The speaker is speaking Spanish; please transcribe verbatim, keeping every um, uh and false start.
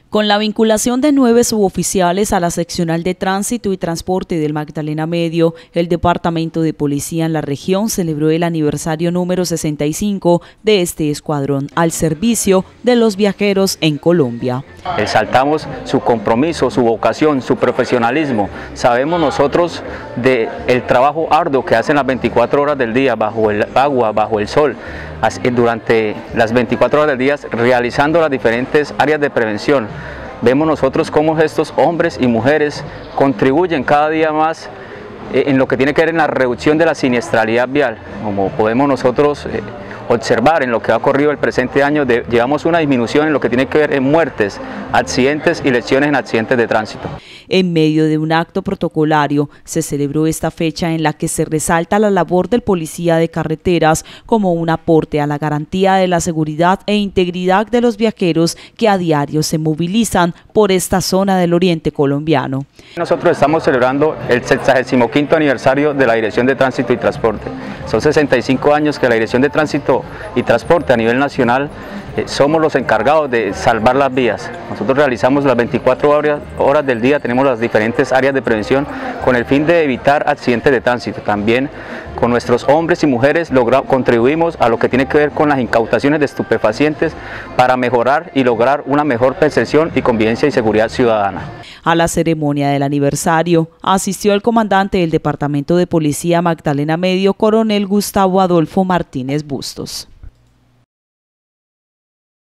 Con la vinculación de nueve suboficiales a la seccional de Tránsito y Transporte del Magdalena Medio, el Departamento de Policía en la región celebró el aniversario número sesenta y cinco de este escuadrón al servicio de los viajeros en Colombia. Exaltamos su compromiso, su vocación, su profesionalismo. Sabemos nosotros del trabajo arduo que hacen las veinticuatro horas del día bajo el agua, bajo el sol, durante las veinticuatro horas del día realizando las diferentes áreas de prevención. Vemos nosotros cómo estos hombres y mujeres contribuyen cada día más en lo que tiene que ver en la reducción de la siniestralidad vial. Como podemos nosotros eh, observar en lo que ha ocurrido el presente año, de, llevamos una disminución en lo que tiene que ver en muertes, accidentes y lesiones en accidentes de tránsito. En medio de un acto protocolario se celebró esta fecha en la que se resalta la labor del policía de carreteras como un aporte a la garantía de la seguridad e integridad de los viajeros que a diario se movilizan por esta zona del oriente colombiano. Nosotros estamos celebrando el sexagésimo quinto aniversario de la Dirección de Tránsito y Transporte. Son sesenta y cinco años que la Dirección de Tránsito y Transporte a nivel nacional eh, somos los encargados de salvar las vías. Nosotros realizamos las veinticuatro horas, horas del día, tenemos las diferentes áreas de prevención con el fin de evitar accidentes de tránsito. También con nuestros hombres y mujeres logra, contribuimos a lo que tiene que ver con las incautaciones de estupefacientes para mejorar y lograr una mejor percepción y convivencia y seguridad ciudadana. A la ceremonia del aniversario asistió el comandante del Departamento de Policía Magdalena Medio, coronel Gustavo Adolfo Martínez Bustos.